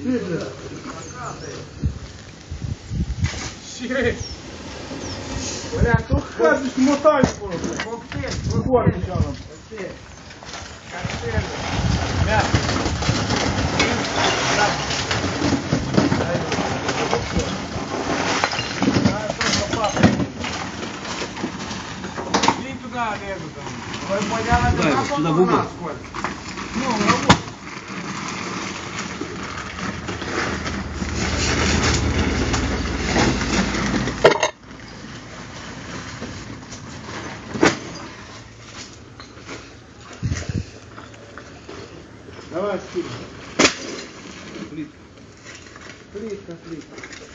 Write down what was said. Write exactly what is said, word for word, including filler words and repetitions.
Ще. Бля, то хазиш мотай скоро. Коктейль, виходь почалом. Коктейль. Коктейль. М'ясо. Иди туда, лезу там. Вы поняли, это на у нас сколько? Ну, работай. Давай, скидывай. Плитка. Плитка, плитка.